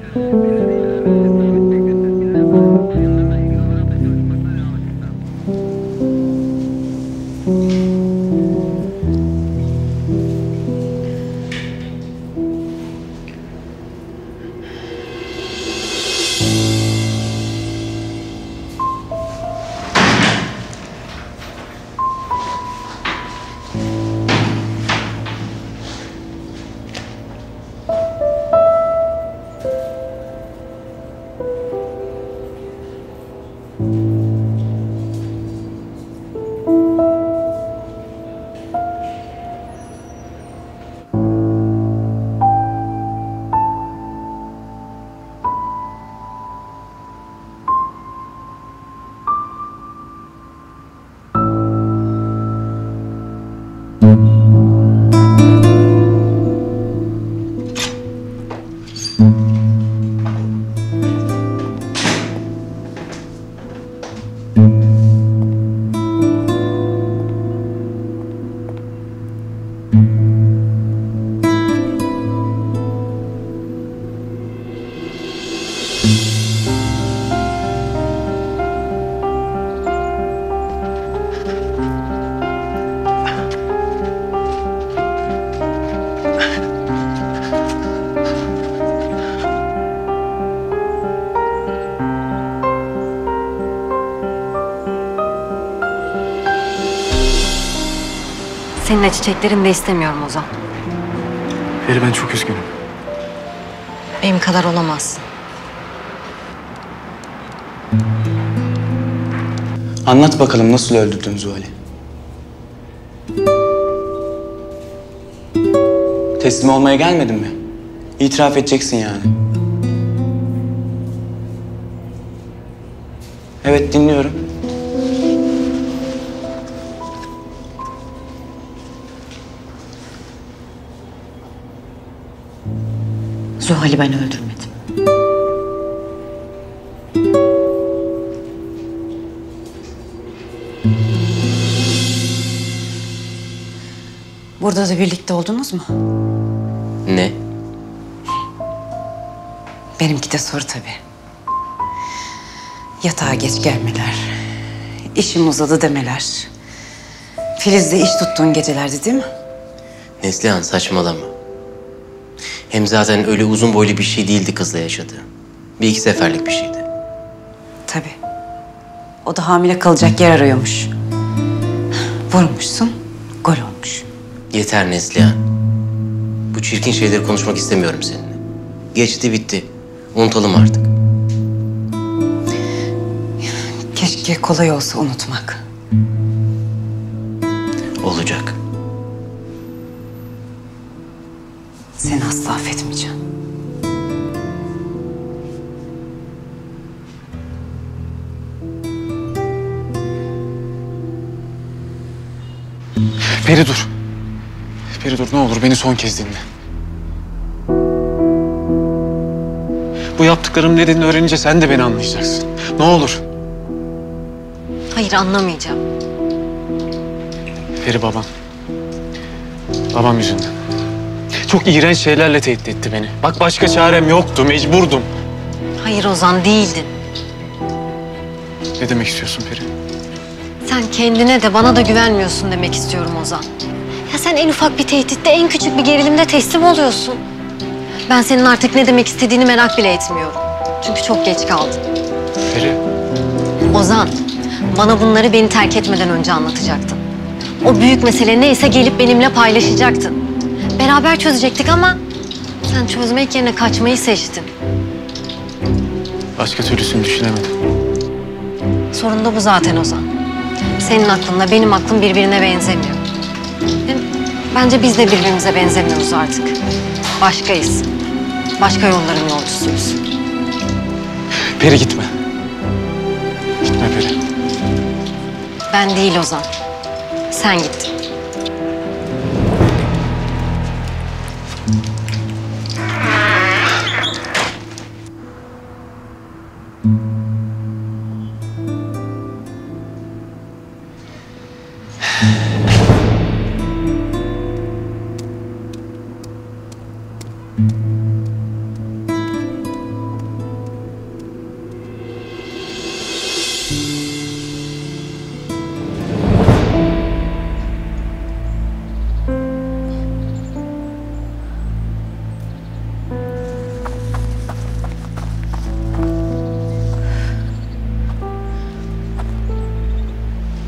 Seninle çiçeklerini de istemiyorum Ozan. Feri, ben çok üzgünüm. Benim kadar olamazsın. Anlat bakalım, nasıl öldürdün Zuhal'i? Teslim olmaya gelmedin mi? İtiraf edeceksin yani. Evet, dinliyorum. Zuhal'i ben öldürmedim. Burada da birlikte oldunuz mu? Ne? Benimki de soru tabii. Yatağa geç gelmeler, işim uzadı demeler. Filiz'le iş tuttuğun gecelerdi değil mi? Neslihan, saçmalama. Hem zaten öyle uzun boylu bir şey değildi kızla yaşadığı. Bir iki seferlik bir şeydi. Tabii. O da hamile kalacak yer arıyormuş. Vurmuşsun, gol olmuş. Yeter Neslihan. Bu çirkin şeyleri konuşmak istemiyorum seninle. Geçti bitti. Unutalım artık. Keşke kolay olsa unutmak. Olacak. Seni asla affetmeyeceğim. Peri dur. Peri dur, ne olur beni son kez dinle. Bu yaptıklarım nedenini öğrenince sen de beni anlayacaksın. Ne olur. Hayır, anlamayacağım. Peri, babam. Babam yüzünden. Çok iğrenç şeylerle tehdit etti beni. Bak, başka çarem yoktu, mecburdum. Hayır Ozan, değildin. Ne demek istiyorsun Peri? Sen kendine de bana da güvenmiyorsun demek istiyorum Ozan. Ya sen en ufak bir tehditte, en küçük bir gerilimde teslim oluyorsun. Ben senin artık ne demek istediğini merak bile etmiyorum. Çünkü çok geç kaldın. Peri. Ozan, bana bunları beni terk etmeden önce anlatacaktın. O büyük mesele neyse gelip benimle paylaşacaktın. Beraber çözecektik ama sen çözmek yerine kaçmayı seçtin. Başka türlüsünü düşünemedim. Sorun da bu zaten Ozan. Senin aklınla benim aklım birbirine benzemiyor. Hem bence biz de birbirimize benzemiyoruz artık. Başkayız. Başka yolların yolcusuyuz. Peri, gitme. Gitme Peri. Ben değil Ozan. Sen gittin.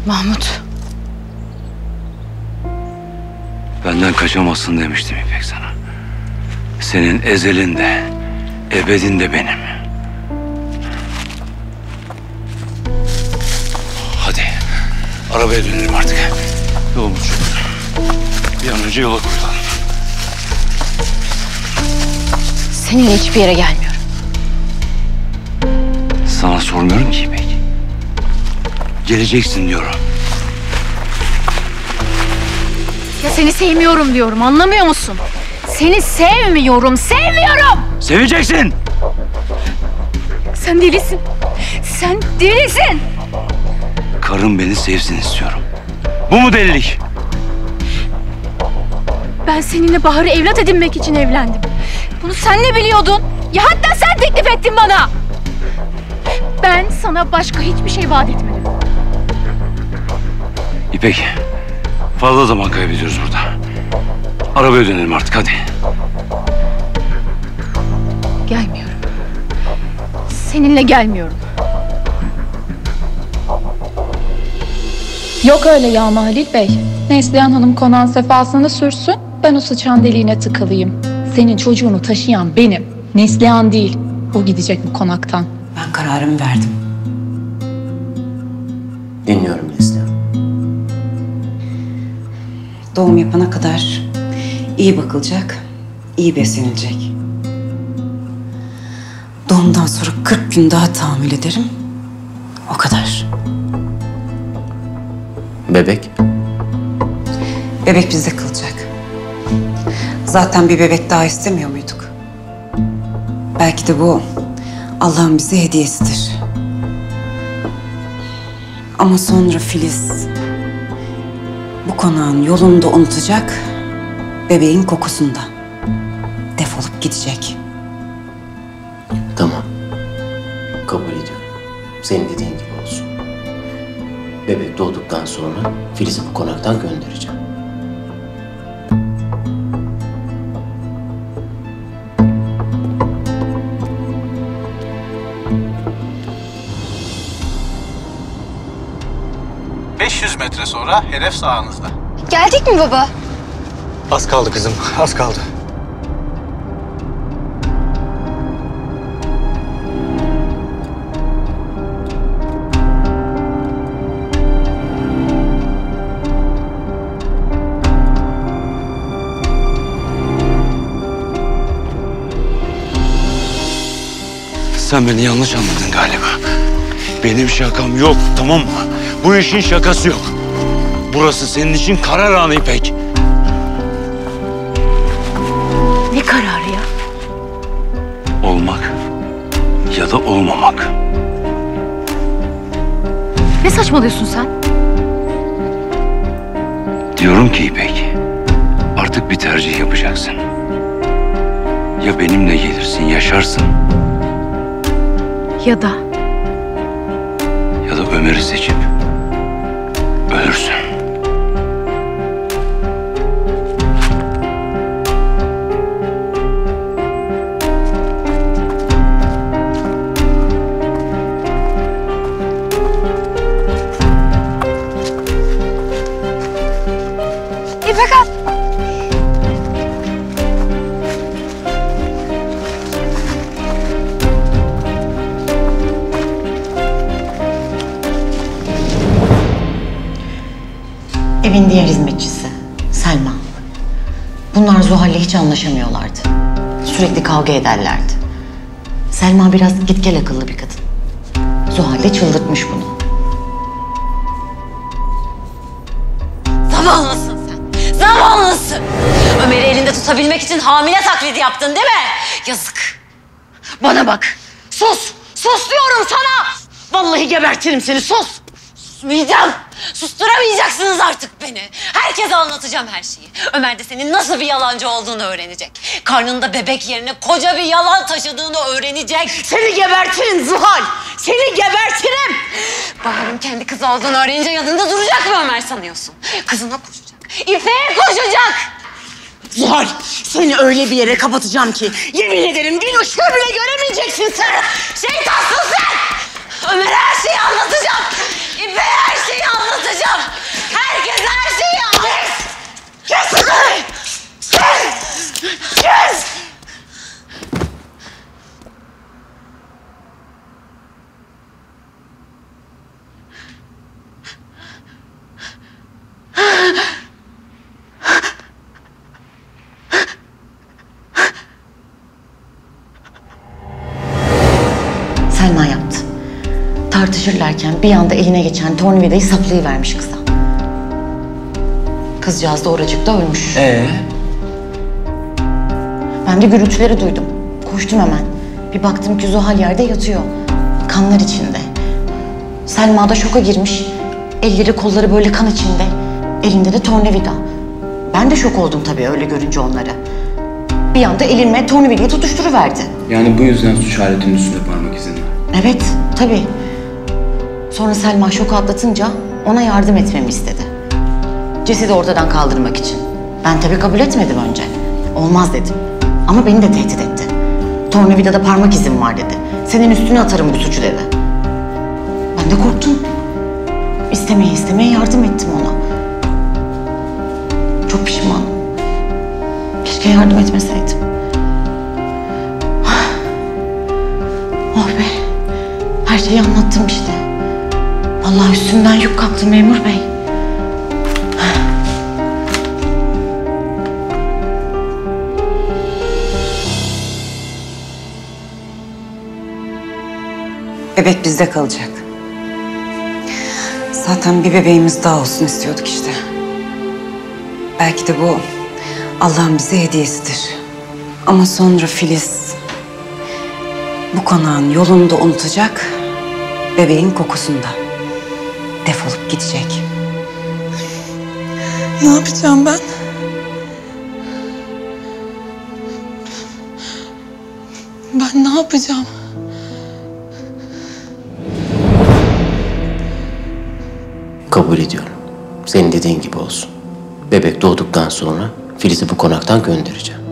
Mahmut. Benden kaçamazsın demiştim İpek sana. Senin ezelin de, ebedin de benim. Hadi, arabaya dönelim artık. Yolumuz çok uzun. Bir an önce yola koyulalım. Seninle hiçbir yere gelmiyorum. Sana sormuyorum ki İpek. Geleceksin diyorum. Ya seni sevmiyorum diyorum, anlamıyor musun? Seni sevmiyorum. Seveceksin. Sen delisin. Sen delisin. Karım beni sevsin istiyorum. Bu mu delilik? Ben seninle Bahar'ı evlat edinmek için evlendim. Bunu sen ne biliyordun? Ya hatta sen teklif ettin bana. Ben sana başka hiçbir şey vaat etmedim. İpek, fazla zaman kaybediyoruz burada. Arabaya dönelim artık, hadi. Gelmiyorum. Seninle gelmiyorum. Yok öyle yağma Halil Bey. Neslihan Hanım konağın sefasını sürsün, ben o sıçan deliğine tıkılayım. Senin çocuğunu taşıyan benim, Neslihan değil. O gidecek bu konaktan. Ben kararımı verdim. Dinliyorum Neslihan. Doğum yapana kadar iyi bakılacak, iyi beslenilecek. Doğumdan sonra 40 gün daha tahammül ederim. O kadar. Bebek? Bebek bizde kalacak. Zaten bir bebek daha istemiyor muyduk? Belki de bu Allah'ın bize hediyesidir. Ama sonra Filiz bu konağın yolunu da unutacak, bebeğin kokusunda defolup gidecek. Tamam. Kabul ediyorum. Senin dediğin gibi olsun. Bebek doğduktan sonra Filiz'i bu konaktan göndereceğim. ...500 metre sonra hedef sağınızda. Geldik mi baba? Az kaldı kızım, az kaldı. Sen beni yanlış anladın galiba. Benim şakam yok, tamam mı? Bu işin şakası yok. Burası senin için karar anı İpek. Ne kararı ya? Olmak ya da olmamak. Ne saçmalıyorsun sen? Diyorum ki İpek, artık bir tercih yapacaksın. Ya benimle gelirsin, yaşarsın. Ya da Ömer'i seçip ölürsün. İpek al. Evin diğer hizmetçisi Selma. Bunlar Zuhal'le hiç anlaşamıyorlardı. Sürekli kavga ederlerdi. Selma biraz git gel akıllı bir kadın. Zuhal de çıldırtmış bunu. Zavallısın sen. Zavallısın. Ömer'i elinde tutabilmek için hamile taklidi yaptın değil mi? Yazık. Bana bak. Sus. Sus diyorum sana. Vallahi gebertirim seni. Sus. Susmayacağım. Susturamayacaksınız artık beni. Herkese anlatacağım her şeyi. Ömer de senin nasıl bir yalancı olduğunu öğrenecek. Karnında bebek yerine koca bir yalan taşıdığını öğrenecek. Seni gebertirim Zuhal. Seni gebertirim. Bahar'ın kendi kızı olduğunu öğrenince yanında duracak mı Ömer sanıyorsun? Kızına koşacak. İpek'e koşacak. Zuhal, seni öyle bir yere kapatacağım ki yemin ederim gün ışığı bile göremeyeceksin sen. Şeytansın sen. Ömer'e her şeyi anlatacağım. İpek'e her şeyi anlatacağım. Tartışırlarken bir anda eline geçen tornavidayı saplayıvermiş kıza. Kızcağız da oracıkta ölmüş. Ben de gürültüleri duydum. Koştum hemen. Bir baktım ki Zuhal yerde yatıyor. Kanlar içinde. Selma da şoka girmiş. Elleri kolları böyle kan içinde. Elinde de tornavida. Ben de şok oldum tabii öyle görünce onları. Bir anda elime tornavidayı tutuşturuverdi. Yani bu yüzden suç aletinin üstünde parmak izin var. Evet, tabii. Sonra Selma şoku atlatınca ona yardım etmemi istedi. Cesedi ortadan kaldırmak için. Ben tabii kabul etmedim önce. Olmaz dedim. Ama beni de tehdit etti. Tornavidada parmak izim var dedi. Senin üstüne atarım bu suçu dedi. Ben de korktum. İstemeye yardım ettim ona. Çok pişmanım. Keşke yardım etmeseydim. Oh be. Her şeyi anlattım işte. Vallahi üstümden yük kalktı memur bey. Bebek bizde kalacak. Zaten bir bebeğimiz daha olsun istiyorduk işte. Belki de bu Allah'ın bize hediyesidir. Ama sonra Filiz bu konağın yolunu da unutacak, bebeğin kokusunda defolup gidecek. Ne yapacağım ben? Ben ne yapacağım? Kabul ediyorum. Senin dediğin gibi olsun. Bebek doğduktan sonra Filiz'i bu konaktan göndereceğim.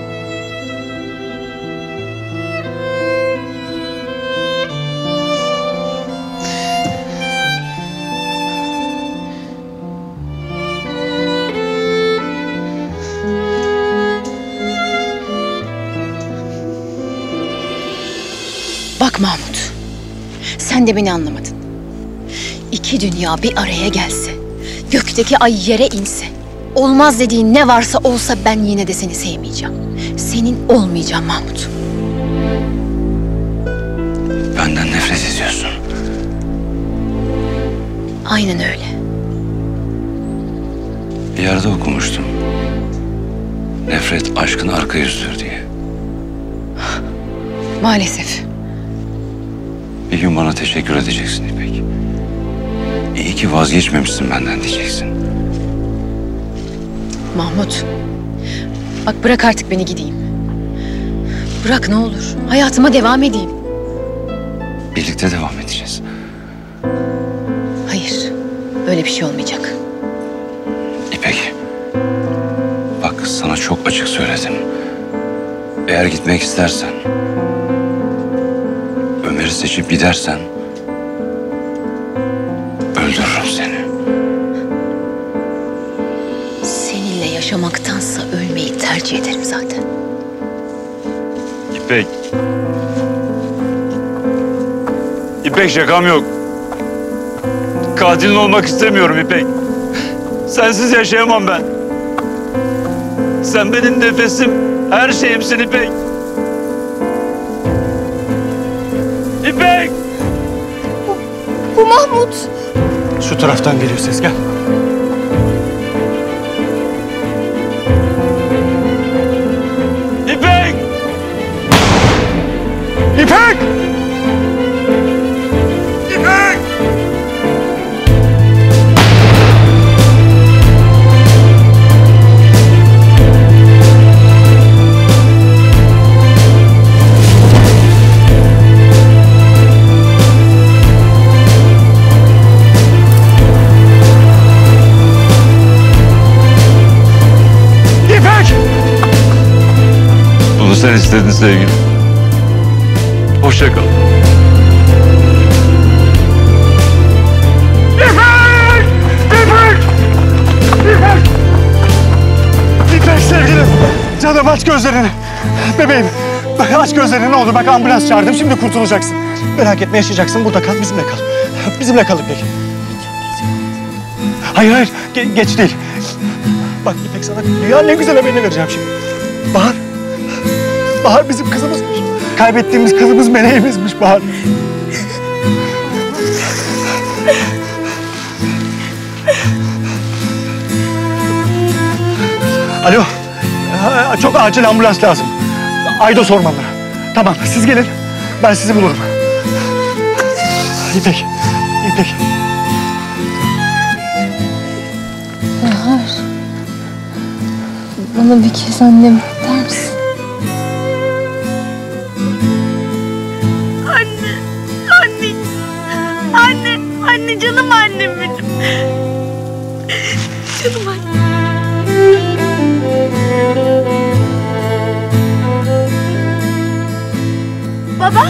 Bak Mahmut, sen de beni anlamadın. İki dünya bir araya gelse, gökteki ay yere inse, olmaz dediğin ne varsa olsa ben yine de seni sevmeyeceğim. Senin olmayacağım Mahmut. Benden nefret ediyorsun. Aynen öyle. Bir yerde okumuştum. Nefret aşkın arka yüzüdür diye. Maalesef. Bir gün bana teşekkür edeceksin İpek. İyi ki vazgeçmemişsin benden diyeceksin. Mahmut, bak bırak artık beni gideyim. Bırak ne olur, hayatıma devam edeyim. Birlikte devam edeceğiz. Hayır, böyle bir şey olmayacak. İpek, bak sana çok açık söyledim. Eğer gitmek istersen, Ömer'i seçip gidersen, öldürürüm seni. Seninle yaşamaktansa ölmeyi tercih ederim zaten. İpek. İpek şakam yok. Katilin olmak istemiyorum İpek. Sensiz yaşayamam ben. Sen benim nefesim, her şeyimsin İpek. İpek! Bu Mahmut. Şu taraftan geliyor ses, gel. İpek! İpek! İpek! Bunu sen istedin sevgilim. Hoşça kal. İpek! İpek! İpek! İpek sevgilim. Canım aç gözlerini. Bebeğim. Aç gözlerini ne olur. Bak ambulans çağırdım. Şimdi kurtulacaksın. Merak etme yaşayacaksın. Burada kal. Bizimle kal. Bizimle kal İpek. Hayır hayır. Geç değil. Bak İpek sana dünyanın en güzel haberini vereceğim şimdi. Bahar. Bahar bizim kızımızmış. Kaybettiğimiz kızımız meleğimizmiş Bahar. Alo. Çok acil ambulans lazım. Aydos ormanları. Tamam siz gelin. Ben sizi bulurum. İpek. İpek. Bahar. Bana bir kez annem der misin? Anne. Anne. Anne. Anne canım annem benim. Canım annem. Baba.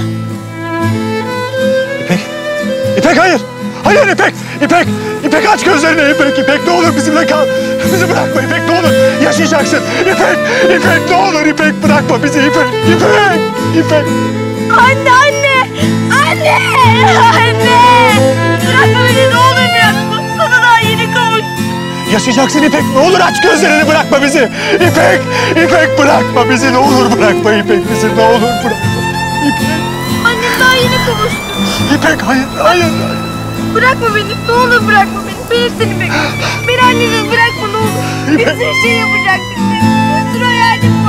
İpek. İpek hayır. Hayır İpek. İpek. İpek aç gözlerini İpek. İpek ne olur bizimle kal. Bizi bırakma İpek ne olur. Yaşayacaksın. İpek. İpek ne olur İpek bırakma bizi İpek. İpek. İpek. Anne anne. Anne. Anne. Bırakma beni ne olur bırakma. Sana daha yeni kavuştum. Yaşayacaksın İpek. Ne olur aç gözlerini bırakma bizi. İpek. İpek bırakma bizi. Ne olur bırakma İpek bizi. Ne olur bırakma. İpek. Annem daha yeni kavuştu. İpek hayır. Hayır. Bırakma beni. Ne olur bırakma beni. Ben seni bekliyorum. Beni annesiz bırakma ne olur. Bir sürü şey yapacaktık. Bir sürü hayalimiz